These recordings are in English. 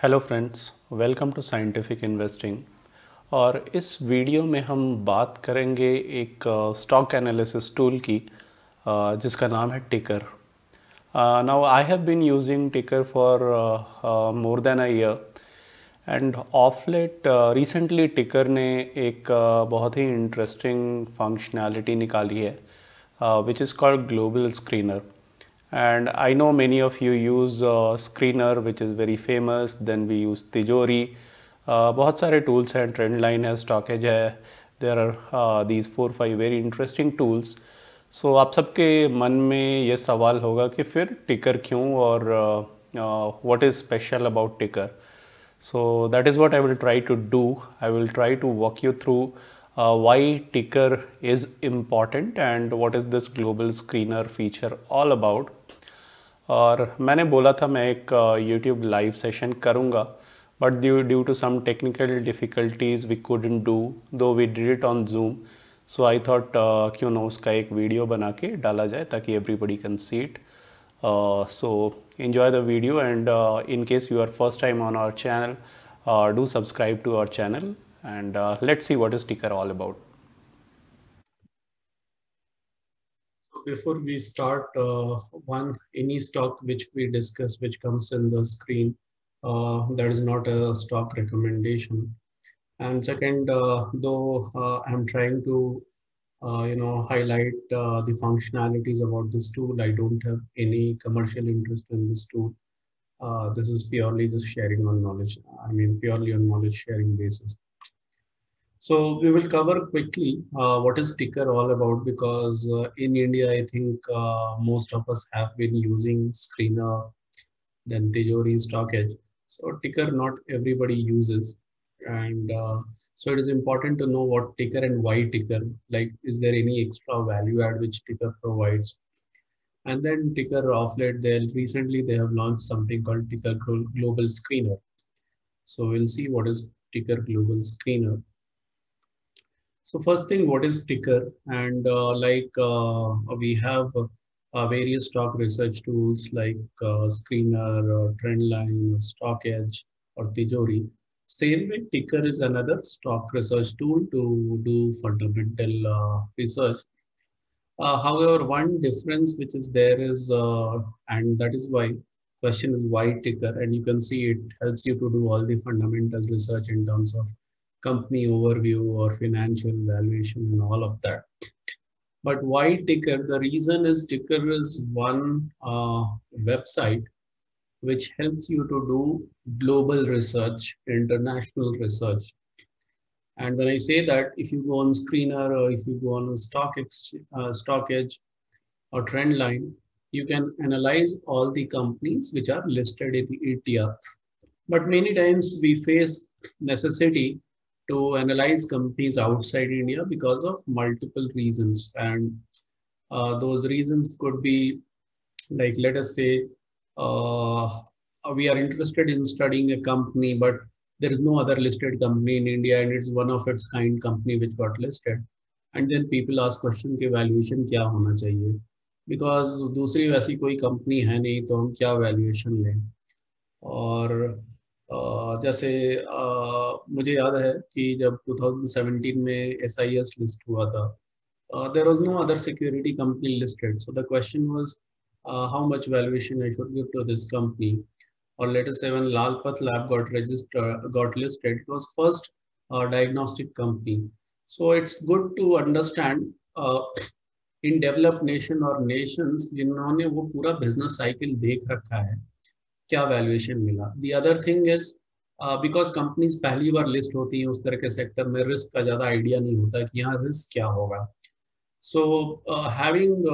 Hello friends, welcome to scientific investing. और इस video में हम बात करेंगे एक स्टॉक एनालिसिस टूल की जिसका नाम है Ticker. Now I have been using Ticker for more than a year and of late recently Ticker ने एक बहुत ही इंटरेस्टिंग फंक्शनैलिटी निकाली है which is called global screener. And I know many of you use screener which is very famous. Then we use Tijori. बहुत सारे tools हैं, Trendline है, Stockage है. There are these 4-5 very interesting tools. So आप सबके मन में ये सवाल होगा कि फिर टिकर क्यों और what is special about टिकर. So that is what I will try to do. I will try to walk you through why ticker is important and what is this global screener feature all about. और मैंने बोला था मैं एक YouTube live session करूँगा, but due to some technical difficulties we couldn't do, though we did it on Zoom. So I thought क्यों ना उसका एक वीडियो बना के डाला जाए ताकि everybody can see it. So enjoy the video, and in case you are first time on our channel, do subscribe to our channel, and let's see what is ticker all about. Before we start, any stock which we discuss which comes in the screen, that is not a stock recommendation. And second, though I'm trying to highlight the functionalities about this tool, I don't have any commercial interest in this tool. This is purely just sharing on knowledge. I mean, purely on knowledge sharing basis. So we will cover quickly what is ticker all about, because in India, I think most of us have been using screener, then Tijori, stock edge. So ticker not everybody uses, and so it is important to know what ticker and why ticker. Like, is there any extra value add which ticker provides? And then ticker off late, recently they have launched something called ticker global screener. So we'll see what is ticker global screener. So first thing, what is ticker? And we have various stock research tools like Screener or Trendline or Stock Edge or Tijori. Same way, ticker is another stock research tool to do fundamental research. However, one difference which is there is, and that is why question is why ticker, and you can see it helps you to do all the fundamental research in terms of company overview or financial valuation and all of that. But why ticker? The reason is ticker is one website which helps you to do global research, international research. And when I say that, if you go on Screener or if you go on Stock Edge or Trendline, you can analyze all the companies which are listed in the ETFs. But many times we face necessity to analyze companies outside India because of multiple reasons. And those reasons could be, like, let us say, we are interested in studying a company, but there is no other listed company in India, and it's one of its kind company which got listed. And then people ask question कि valuation क्या होना चाहिए, because दूसरी वैसी कोई company है नहीं, तो हम क्या valuation लें. और जैसे मुझे याद है कि जब 2017 में SIS लिस्ट हुआ था, there was no other security company listed. So the question was how much valuation I should give to this company. Or let us say when Lalpath Lab got listed, it was first diagnostic company. So it's good to understand in developed nation or nations जिन्होंने वो पूरा business cycle देख रखा है, क्या valuation मिला. The other thing is because companies पहली बार लिस्ट होती हैं उस तरह के सेक्टर में, रिस्क का ज़्यादा आइडिया नहीं होता कि यहाँ रिस्क क्या होगा. So having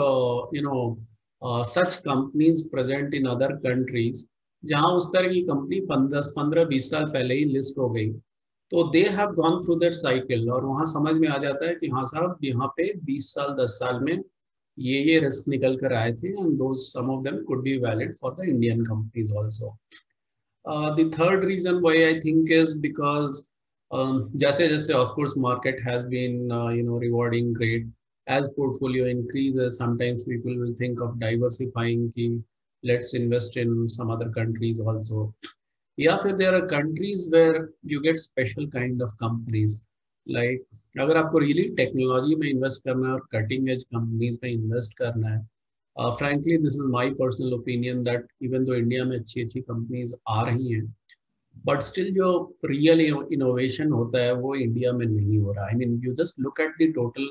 such companies present in other countries जहाँ उस तरह की कंपनी 15-20 साल पहले ही लिस्ट हो गई, तो they have gone through that cycle, और वहाँ समझ में आ जाता है कि हाँ साहब यहाँ पे 20 साल 10 साल में ये रिस्क निकल कर आए थे, and those some of them could be valid for the Indian companies also. The third reason why I think is because जैसे जैसे of course market has been rewarding great, as portfolio increases sometimes people will think of diversifying ki let's invest in some other countries also. या फिर there are countries where you get special kind of companies, like अगर आपको really technology में invest करना है और cutting edge companies में invest करना है, frankly this is my personal opinion that even though India में अच्छी अच्छी कंपनीज आ रही हैं, बट स्टिल जो रियल इनोवेशन होता है वो इंडिया में नहीं हो रहा. I mean you just look at the total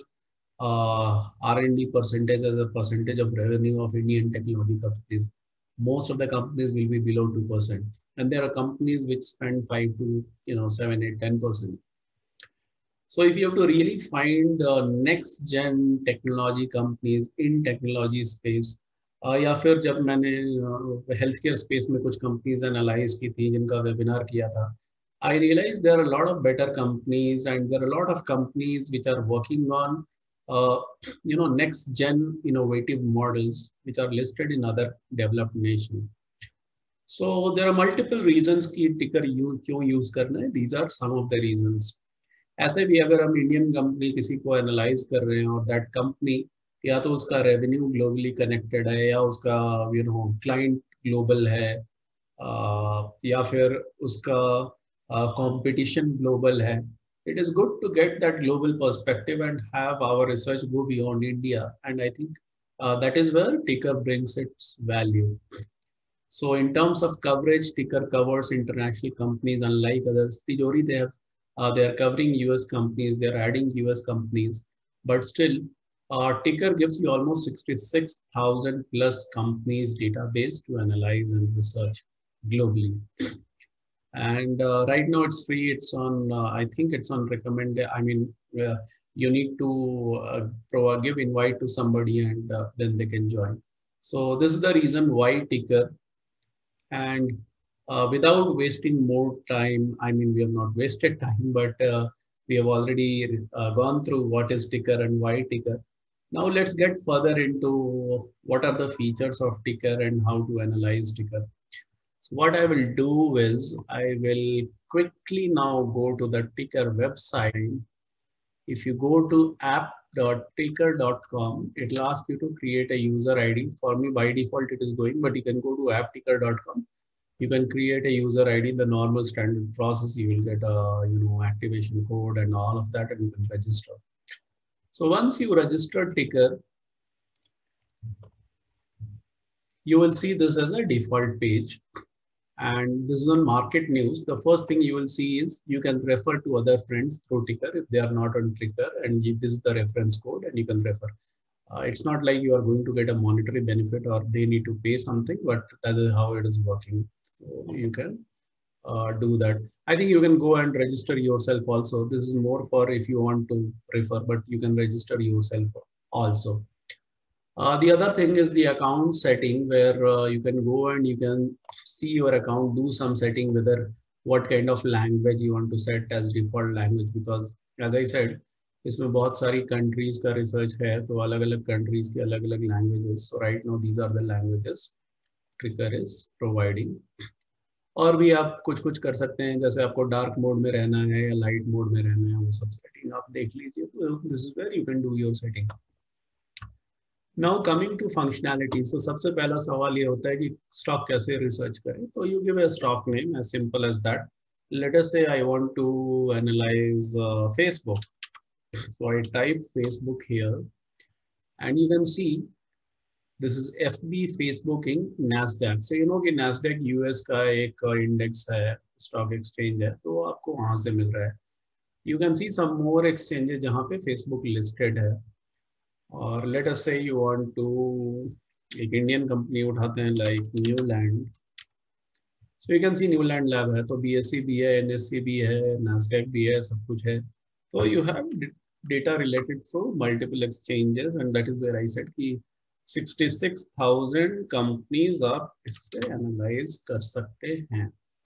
R&D percentage as a percentage of revenue of Indian technology companies. Most of the companies will be below 2%, and there are companies which spend 5 to 7, 8, 10%. So if you have to really find next gen technology companies in technology space, या फिर जब मैंने health care space में कुछ companies analyse की थी जिनका webinar किया था, I realized there are a lot of better companies and there are a lot of companies which are working on uh, next gen innovative models which are listed in other developed nations. So there are multiple reasons कि ticker क्यों use करना है. These are some of the reasons. ऐसे भी अगर हम Indian company किसी को एनालाइज कर रहे हैं और दैट कंपनी या तो उसका रेवेन्यू ग्लोबली कनेक्टेड है या उसका क्लाइंट ग्लोबल है, या फिर उसका कंपटीशन ग्लोबल है, it is good to get that global perspective and have our research go beyond India, and I think that is where ticker brings its value. So in terms of coverage, ticker covers international companies unlike others. Tijori, they are covering US companies, they are adding US companies, but still ticker gives you almost 66,000 plus companies database to analyze and research globally. And right now it's free. It's on, I think it's on recommended. I mean, you need to give invite to somebody and then they can join. So this is the reason why ticker. And without wasting more time, I mean, we have not wasted time, but we have already gone through what is ticker and why ticker. Now let's get further into what are the features of ticker and how to analyze ticker. So what I will do is I will quickly now go to the ticker website. If you go to app.ticker.com, it will ask you to create a user ID. For me, by default, it is going, but you can go to appticker.com. You can create a user ID, the normal standard process. You will get a activation code and all of that, and you can register. So once you register ticker, you will see this as a default page. And this is on market news. The first thing you will see is you can refer to other friends through ticker if they are not on ticker, and this is the reference code and you can refer. It's not like you are going to get a monetary benefit or they need to pay something, but that is how it is working. So you can do that. I think you can go and register yourself also. This is more for if you want to refer, but you can register yourself also. The other thing is the account setting, where you can go and you can see your account, do some setting, whether what kind of language you want to set as default language, because as I said, इसमें बहुत सारी countries का research है, तो अलग-अलग countries के अलग-अलग languages. So right now these are the languages Ticker is providing. और भी आप कुछ कर सकते हैं, जैसे आपको डार्क मोड में रहना है या लाइट मोड में रहना है, वो सब सेटिंग आप देख लीजिए. तो this is where you can do your setting. Now coming to functionality. So सबसे पहला सवाल ये होता है कि स्टॉक कैसे रिसर्च करें. तो you give a stock name as simple as that. Let us say I want to analyze Facebook. So I type Facebook here and you can see this is FB Facebook in NASDAQ. So you know कि NASDAQ US का एक index है, stock exchange है, तो आपको वहां से मिल रहा है. You can see some more exchanges जहाँ पे Facebook listed है. और let us say you want to एक इंडियन कंपनी उठाते हैं like Newland. So you can see Newland Lab है, तो BSE भी है, NSE भी है, NASDAQ भी है, सब कुछ है. So you have data related to multiple exchanges, and that is where I said कि 66,000 कंपनीज आप इससे एनालाइज कर सकते हैं.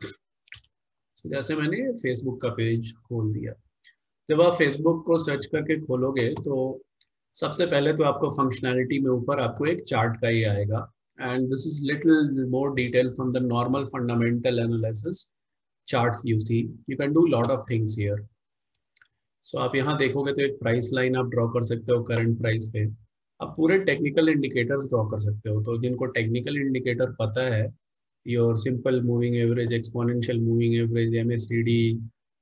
So, जैसे मैंने फेसबुक का पेज खोल दिया. जब आप फेसबुक को सर्च करके खोलोगे तो सबसे पहले तो आपको फंक्शनैलिटी में ऊपर आपको एक चार्ट का ही आएगा. And this is little more detail from the normal fundamental analysis charts. You see you can do lot of things here. So आप यहाँ देखोगे तो एक प्राइस लाइन आप ड्रॉ कर सकते हो करंट प्राइस पे. आप पूरे टेक्निकल इंडिकेटर्स ड्रॉ कर सकते हो. तो जिनको टेक्निकल इंडिकेटर पता है your simple moving average, exponential moving average, MACD,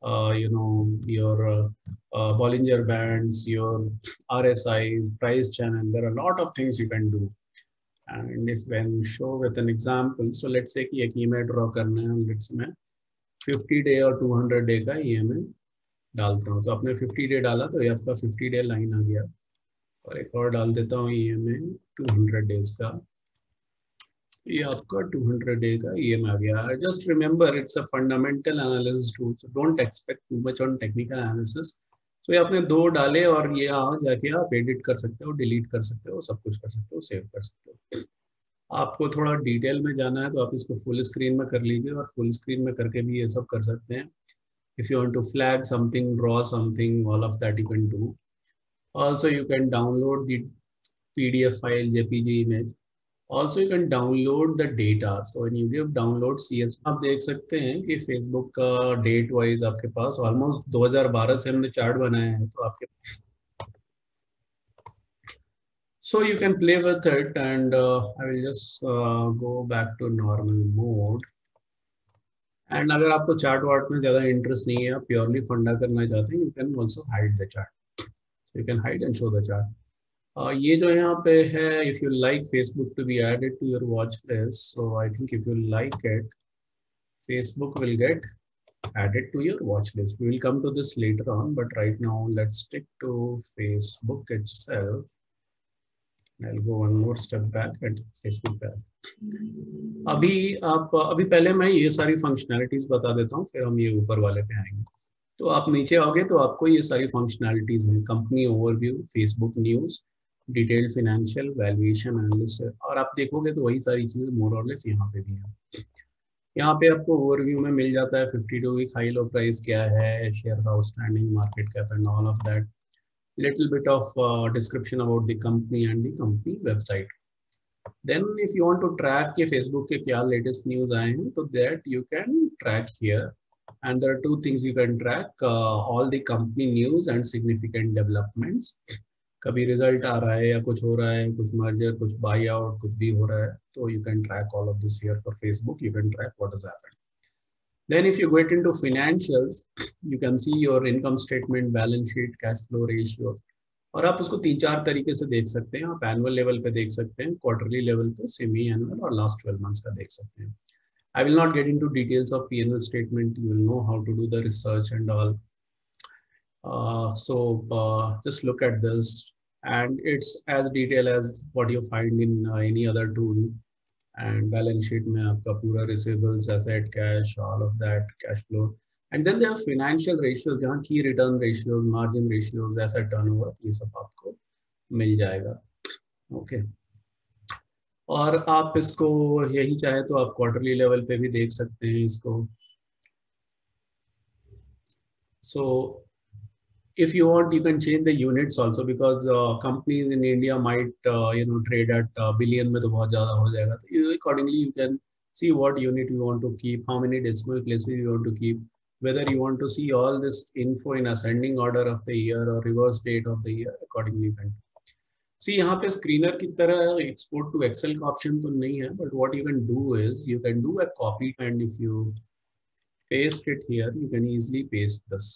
your Bollinger Bands, your RSIs, price channel. There are a lot of things you can do. And if when show with an example, so let's say कि एक EMA draw करना है, let's मैं 50 day और 200 day का EMA डालता हूँ. तो आपने 50 डे डाला तो ये आपका 50 डे लाइन आ गया, और एक और डाल देता हूँ EMA 200 डेज का, ये आपका 200 डे का EM आ गया. Just remember it's a fundamental analysis tool, so don't expect too much on technical analysis. तो ये आपने दो डाले और ये यहाँ जाके आप एडिट कर सकते हो, डिलीट कर सकते हो, सब कुछ कर सकते हो, सेव कर सकते हो. आपको थोड़ा डिटेल में जाना है तो आप इसको फुल स्क्रीन में कर लीजिए, और फुल स्क्रीन में करके भी ये सब कर सकते हैं. If you want to flag something, draw something, all of that you can do. Also, you can download the PDF file, JPG image. Also, you can download the data. So when you give download CS, आप देख सकते हैं कि Facebook का date wise आपके पास almost 2012 से हमने chart बनाया है, तो आपके so you can play with it, and I will just go back to normal mode. And अगर आपको चार्ट वार्ट में ज़्यादा इंटरेस्ट नहीं है, आप प्योरली फंडा करना चाहते हैं, you can also hide the chart. So you can hide and show the chart. ये जो यहाँ पे है, if you like Facebook to be added to your watch list, so I think if you like it, Facebook will get added to your watch list. We will come to this later on, but right now let's stick to Facebook itself. I'll go one more step back at Facebook app. अभी पहले मैं ये सारी functionalities बता देता हूँ, फिर हम ये ऊपर वाले पे आएंगे. तो आप नीचे आओगे तो आपको ये सारी फंक्शनैलिटीज हैं. Company overview, Facebook news, detailed financial, valuation analyst, और आप देखोगे तो वही सारी चीजें मोर और लेस यहाँ पे भी हैं. यहाँ पे आपको ओवरव्यू में मिल जाता है 52 वीक हाई लो प्राइस क्या है, shares outstanding, market cap and all of that. Little bit of description about the company and the company website. Then if you want to track के Facebook के क्या latest news आए हैं, तो that you can track here. And there are two things you can track, all the company news and significant developments. कभी result आ रहा है या कुछ हो रहा है, कुछ मर्जर, कुछ बाई आउट, कुछ भी हो रहा है, तो you can track all of this here for Facebook. You can track what has happened. Then if you get into financials, you can see your income statement, balance sheet, cash flow ratios. और आप उसको 3-4 तरीके से देख सकते हैं. आप annual level पे देख सकते हैं, क्वार्टरली लेवल पे, सेमी एनुअल, और लास्ट 12 मंथ्स का देख सकते हैं. I will not get into details of P&L statement. You will know how to do the research and all. Just look at this, and it's as detailed as what you find in any other tool. And balance sheet में आपका पूरा receivables, asset, cash, all of that, cash flow. And then there are financial ratios, जहाँ key return ratios, margin ratios, asset turnover, ये सब आपको मिल जाएगा. Okay. और आप इसको यही चाहे तो आप क्वार्टरली लेवल पे भी देख सकते हैं इसको. So if you want, you can change the units also, because companies in India might trade at billion में तो बहुत ज़्यादा हो जाएगा. तो accordingly you can see what unit you want to keep, how many decimal places you want to keep, whether you want to see all this info in ascending order of the year or reverse date of the year. Accordingly you can see. यहाँ पे screener की तरह export to Excel का option तो नहीं है, but what you can do is you can do a copy, and if you paste it here, you can easily paste this.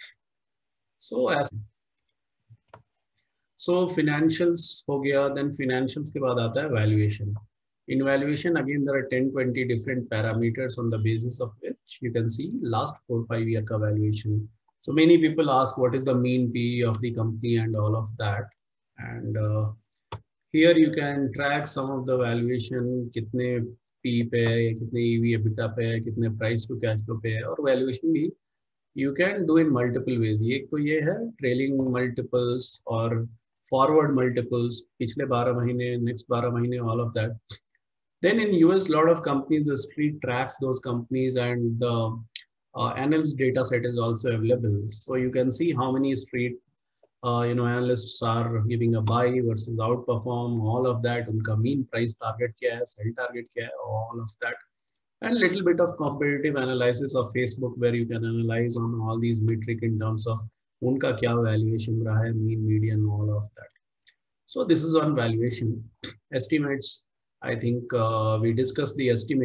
So financials हो गया. Then financials के बाद आता है valuation. In valuation, again there are 10-20 different parameters on the basis of which you can see last 4-5 year का valuation. So many people ask what is the mean PE of the company and all of that. And here you can track some of the valuation, कितने PE पे है, या कितने EV EBITDA पे है, कितने price to cash flow पे है, और valuation भी you can do in multiple ways. एक तो ये है trailing multiples और forward multiples, पिछले 12 महीने, next 12 महीने, all of that. Then in US, lot of companies, the street tracks those companies, and the analyst data set is also available. So you can see how many street analysts are giving a buy versus outperform, all of that. उनका mean price target क्या है, sell target क्या है, all of that. And little bit of competitive analysis of Facebook, where you can analyze on all these metric in terms of उनका क्या valuation रहा है, mean, median, all of that. So this is on valuation. Estimates, I think we discussed the estimates.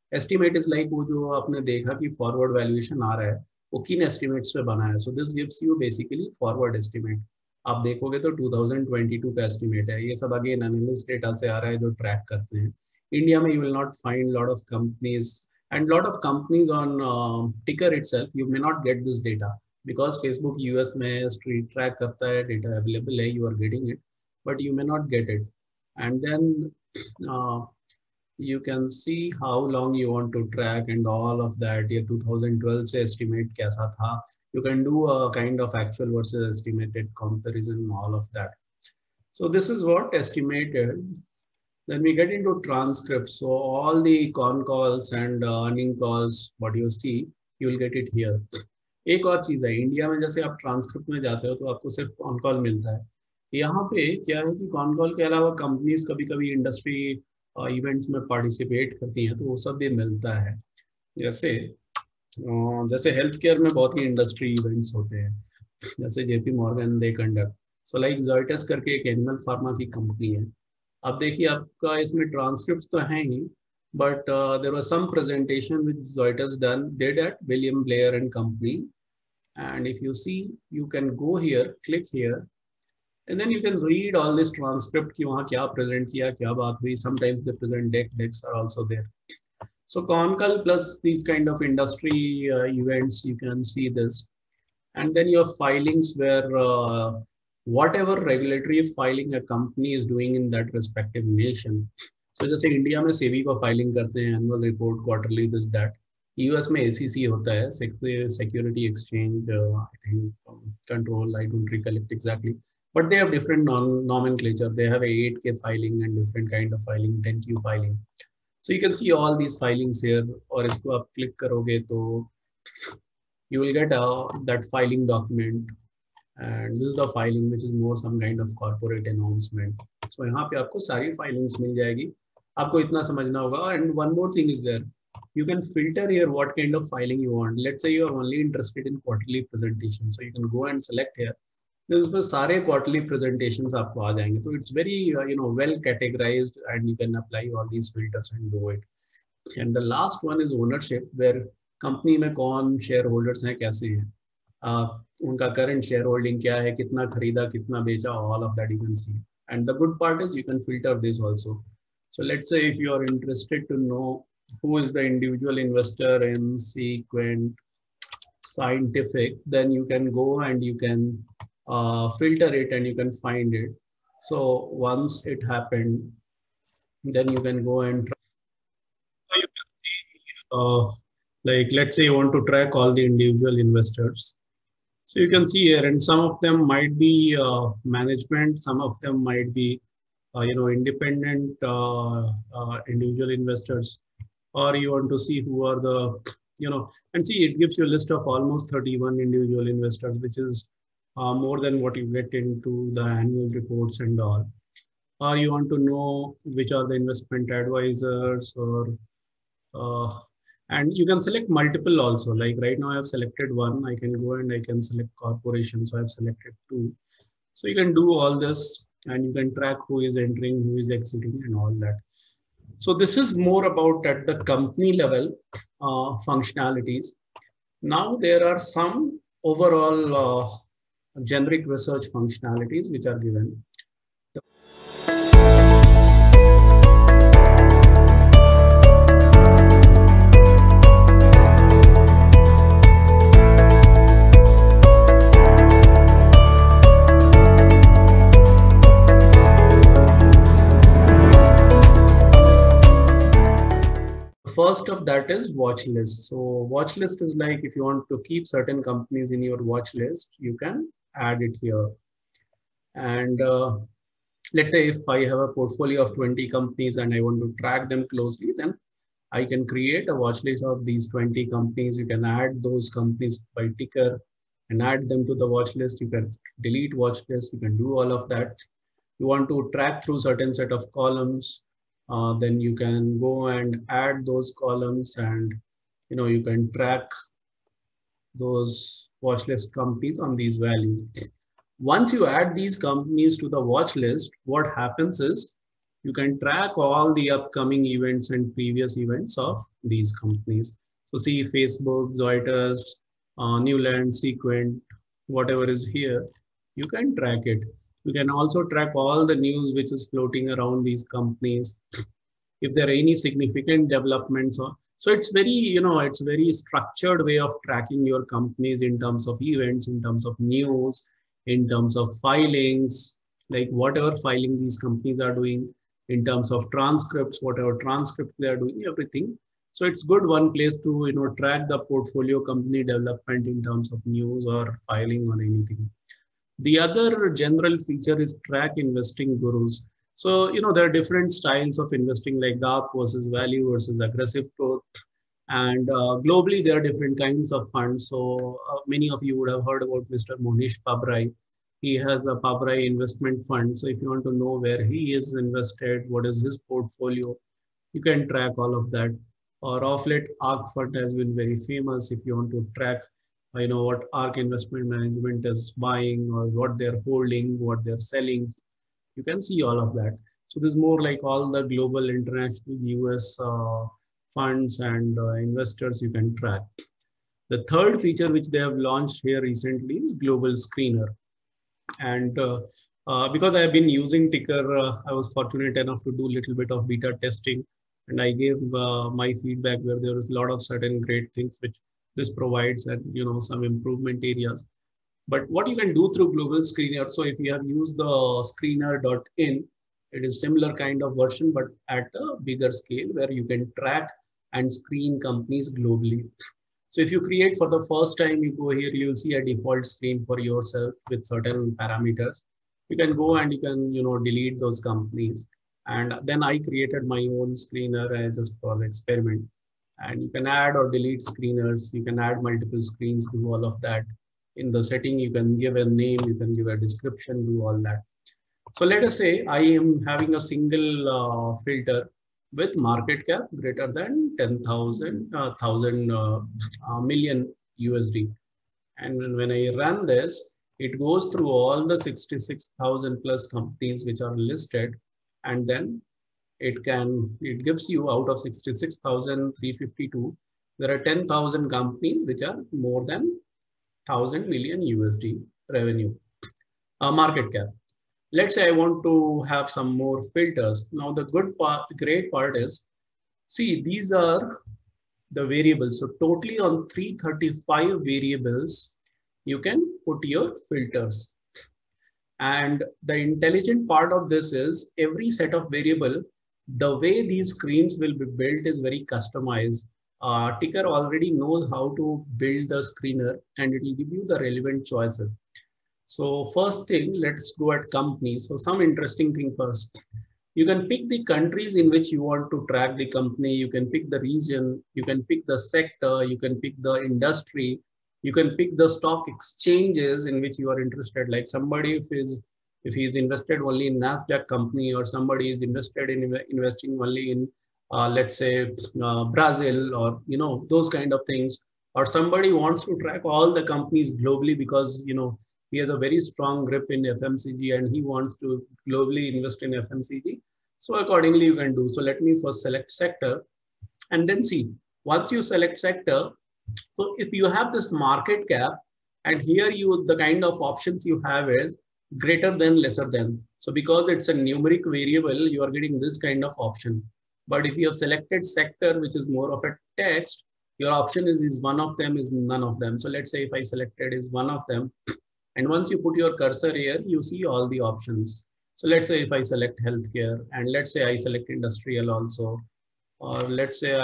Estimate is like वो जो आपने देखा कि forward valuation आ रहा है वो किन एस्टिमेट्स पे बना है. So this gives you basically forward estimate. आप देखोगे तो 2022 का एस्टिमेट है. ये सब अगेन एनालिस्ट डेटा से आ रहा है जो ट्रैक करते हैं. इंडिया में you will not find lot of companies and lot of companies on ticker itself you may not get this data because Facebook US में street track करता है, data available है, you are getting it, but you may not get it. And then uh, you can see how long you want to track and all of that. ये 2012 से estimate कैसा था. You can do a kind of actual versus estimated comparison, all of that. So this is what estimated. Then we get into transcripts. So all the con calls and earning calls, what you see, you will get it here. एक और चीज है, India में जैसे आप transcript में जाते हो तो आपको सिर्फ कॉन कॉल मिलता है. यहाँ पे क्या है कि कॉन कॉल के अलावा कंपनीज कभी कभी इंडस्ट्री इवेंट्स में पार्टिसिपेट करती हैं तो वो सब भी मिलता है. जैसे जैसे हेल्थ केयर में बहुत ही इंडस्ट्री इवेंट्स होते हैं, जैसे JP Morgan they conduct. So like Zoetis करके एक एनिमल फार्मा की कंपनी है. अब देखिए आपका इसमें ट्रांसक्रिप्ट तो है ही, but there was some presentation which Zoetis did at William Blair and Company. And if you see, you can go here, click here, and then you can read all this transcript कि वहाँ क्या present किया, क्या बात हुई. Sometimes they present decks are also there. So Concall plus these kind of industry events, you can see this. And then your filings where whatever regulatory filing a company is doing in that respective nation. So जैसे India में सेबी को filing करते हैं, annual report, quarterly, this that. US में SEC होता है, security exchange I think control, I don't recollect exactly, but they have different nomenclature. They have a 8K filing and different kind of filing, 10Q filing. So you can see all these filings here. और इसको आप click करोगे तो you will get that filing document, and this is the filing which is more some kind of corporate announcement. So यहाँ पे आपको सारी filings मिल जाएगी. आपको इतना समझना होगा. And one more thing is there, you can filter here what kind of filing you want. Let's say you are only interested in quarterly presentation, so you can go and select here. then उसमें सारे quarterly presentations आपको आ जाएंगे. तो it's very well categorized, and you can apply all these filters and do it. And the last one is ownership, where company में कौन share holders हैं, कैसे हैं, उनका करंट शेयर होल्डिंग क्या है, कितना खरीदा, कितना बेचा, all of that you can see. And the good part is you can filter this also. So let's say if you are interested to know who is the individual investor in Sequent Scientific, then you can go and you can filter it and you can find it. So once it happened, then you can go and try. So you can see like let's say you want to track all the individual investors. So you can see here, and some of them might be management, some of them might be independent individual investors, or you want to see who are the and see it gives you a list of almost 31 individual investors, which is more than what you get into the annual reports and all. Or you want to know which are the investment advisors, or and you can select multiple also. Like right now I have selected one. I can go and I can select corporation. So I have selected 2. So you can do all this and you can track who is entering, who is exiting, and all that. So this is more about at the company level functionalities. Now there are some overall generic research functionalities which are given. First of that is watch list. So watch list is like if you want to keep certain companies in your watch list, you can add it here. And let's say if I have a portfolio of 20 companies and I want to track them closely, then I can create a watch list of these 20 companies. You can add those companies by ticker and add them to the watch list. You can delete watch list. You can do all of that. You want to track through certain set of columns. Then you can go and add those columns, and you can track those watch list companies on these values. Once you add these companies to the watch list, what happens is you can track all the upcoming events and previous events of these companies. So see Facebook, Zoetis, Newland, Sequent, whatever is here, you can track it. You can also track all the news which is floating around these companies. If there are any significant developments, or so it's very, it's very structured way of tracking your companies in terms of events, in terms of news, in terms of filings, like whatever filing these companies are doing, in terms of transcripts, whatever transcripts they are doing, everything. So it's good one place to track the portfolio company development in terms of news or filing or anything. The other general feature is track investing gurus. So, there are different styles of investing like dark versus value versus aggressive growth. And globally, there are different kinds of funds. So many of you would have heard about Mr. Mohnish Pabrai. He has a Pabrai investment fund. So if you want to know where he is invested, what is his portfolio, you can track all of that. Or of late, ARK Fund has been very famous. If you want to track what ARK Investment Management is buying or what they're holding, what they're selling, you can see all of that. So this is more like all the global, international, US funds and investors you can track. The third feature which they have launched here recently is Global Screener. And because I have been using Ticker, I was fortunate enough to do a little bit of beta testing. And I gave my feedback where there is a lot of certain great things which this provides and some improvement areas. But what you can do through Global Screener, so if you have used the screener.in, it is similar kind of version, but at a bigger scale where you can track and screen companies globally. So if you create for the first time, you go here, you'll see a default screen for yourself with certain parameters. You can go and you can, delete those companies. And then I created my own screener just for experiment. And you can add or delete screeners. You can add multiple screens, do all of that. In the setting, you can give a name, you can give a description, do all that. So let us say I am having a single filter with market cap greater than 10,000 million USD. And when I run this, it goes through all the 66,000 plus companies which are listed, and then it gives you out of 66,352, there are 10,000 companies which are more than 1,000 million USD revenue, market cap. Let's say I want to have some more filters. Now the great part is, see, these are the variables. So totally on 335 variables, you can put your filters. And the intelligent part of this is every set of variable, the way these screens will be built is very customized. Ticker already knows how to build the screener and it will give you the relevant choices. So first thing, let's go at companies. So some interesting thing first. You can pick the countries in which you want to track the company. You can pick the region. You can pick the sector. You can pick the industry. You can pick the stock exchanges in which you are interested. Like somebody, if he's invested only in NASDAQ company, or somebody is interested in investing only in, let's say, Brazil, or those kind of things. Or somebody wants to track all the companies globally because he has a very strong grip in FMCG and he wants to globally invest in FMCG. So accordingly you can do. So let me first select sector and then see. Once you select sector, so if you have this market cap, and here the kind of options you have is greater than, lesser than. So because it's a numeric variable, you are getting this kind of option. But if you have selected sector, which is more of a text, your option is one of them, is none of them. So let's say if I selected is one of them, and once you put your cursor here, you see all the options. So let's say if I select healthcare, and let's say I select industrial also, or let's say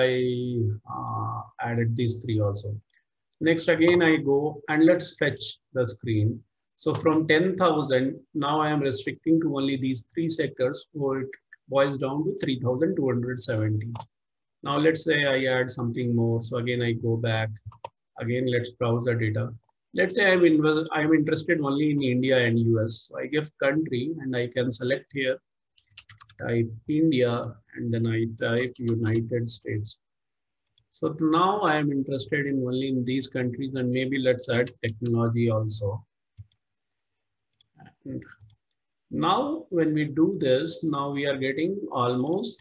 I added these three also. Next, again, I go and let's fetch the screen. So from 10,000, now I am restricting to only these three sectors, so it boils down to 3,270. Now let's say I add something more. So again, I go back. Again, let's browse the data. Let's say I'm interested only in India and US. So I give country and I can select here, type India, and then I type United States. So now I am interested in only in these countries, and maybe let's add technology also. And Now, when we do this, now we are getting almost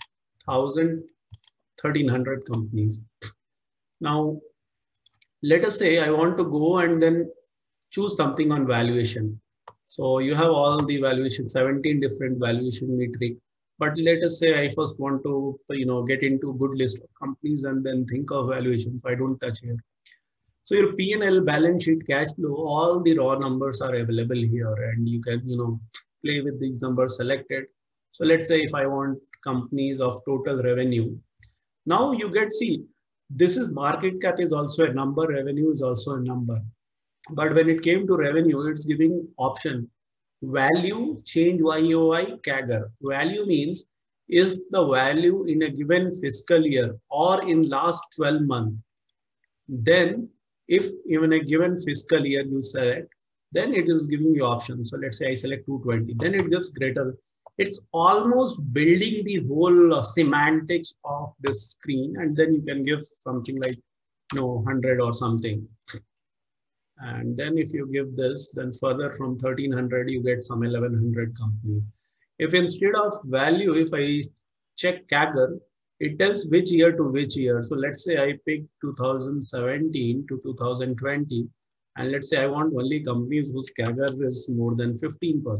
1,300 companies. Now, let us say I want to go and then choose something on valuation. So you have all the valuation, 17 different valuation metric. But let us say I first want to, get into good list of companies and then think of valuation. So I don't touch here. So your P&L, balance sheet, cash flow, all the raw numbers are available here, and you can, play with these numbers selected. So let's say if I want companies of total revenue, now you get, see, this is market cap is also a number, revenue is also a number. But when it came to revenue, it's giving option value, change YOY, CAGR. Value means if the value in a given fiscal year or in last 12 months, then if even a given fiscal year you select, then it is giving you options. So let's say I select 220, then it gives greater. It's almost building the whole semantics of this screen, and then you can give something like 100 or something. And then if you give this, then further from 1300, you get some 1100 companies. If instead of value, if I check CAGR, it tells which year to which year. So let's say I pick 2017 to 2020. And let's say I want only companies whose CAGR is more than 15%.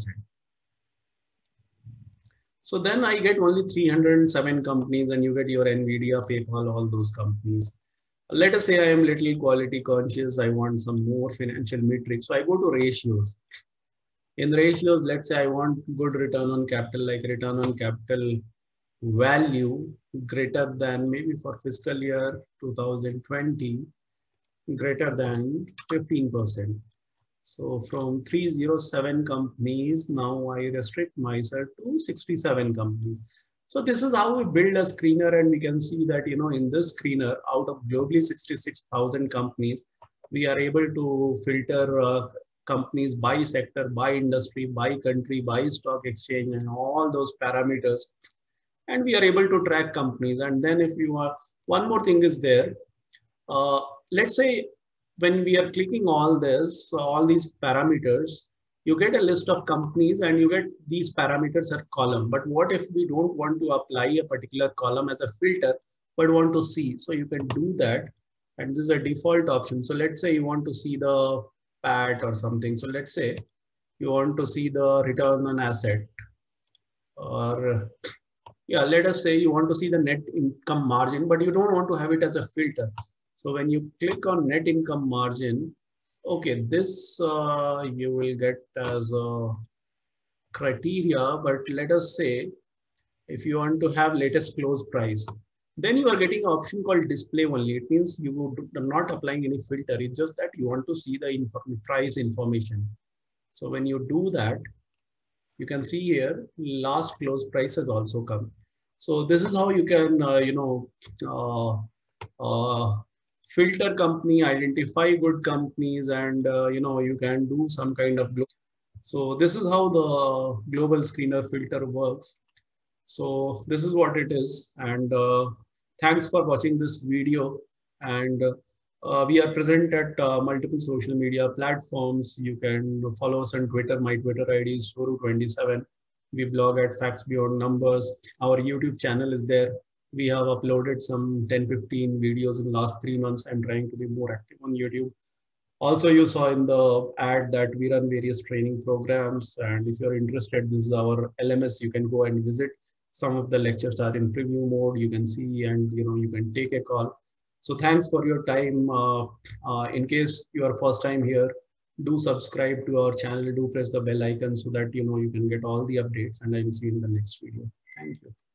So then I get only 307 companies, and you get your NVIDIA, PayPal, all those companies. Let us say I am little quality conscious. I want some more financial metrics. So I go to ratios. In ratios, let's say I want good return on capital, like return on capital value greater than, maybe for fiscal year 2020, greater than 15%. So from 307 companies, now I restrict myself to 67 companies. So this is how we build a screener, and we can see that, in this screener, out of globally 66,000 companies, we are able to filter companies by sector, by industry, by country, by stock exchange, and all those parameters. And we are able to track companies. And then if you are, one more thing is there. Let's say when we are clicking all this, all these parameters, you get a list of companies and you get these parameters are column. But what if we don't want to apply a particular column as a filter, but want to see? So you can do that. And this is a default option. So let's say you want to see the PAT or something. So let's say you want to see the return on asset, or yeah, let us say you want to see the net income margin, but you don't want to have it as a filter. So when you click on net income margin, okay, this you will get as a criteria, but let us say if you want to have latest close price, then you are getting an option called display only. It means you are not applying any filter. It's just that you want to see the price information. So when you do that, you can see here last close price has also come. So this is how you can, filter company, identify good companies, and you can do some kind of. So this is how the global screener filter works. So this is what it is, and thanks for watching this video. And we are present at multiple social media platforms. You can follow us on Twitter. My Twitter ID is Soru27. We blog at Facts Beyond Numbers. Our YouTube channel is there. We have uploaded some 10-15 videos in the last 3 months. I'm trying to be more active on YouTube. Also, you saw in the ad that we run various training programs. And if you're interested, this is our LMS. You can go and visit. Some of the lectures are in preview mode. You can see, and you can take a call. So thanks for your time. In case you are first time here, do subscribe to our channel. Do press the bell icon so that you can get all the updates. And I will see you in the next video. Thank you.